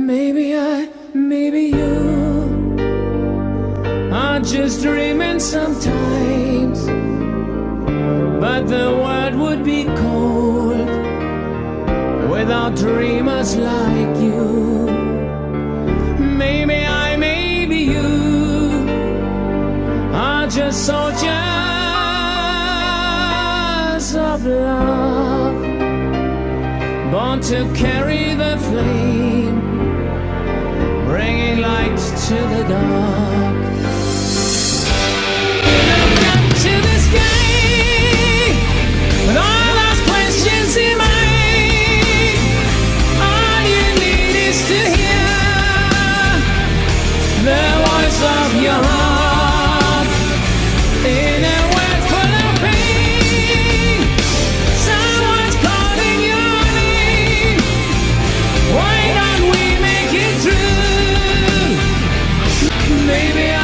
maybe you are just dreaming sometimes, but the world would be cold without dreamers like you. Maybe you are just soldiers of love, born to carry the flame, bringing light to the dark. Look up to the sky with all those questions in mind. All you need is to hear the voice of your heart. In a world full of pain, someone's calling your name. Why don't we make it through? Maybe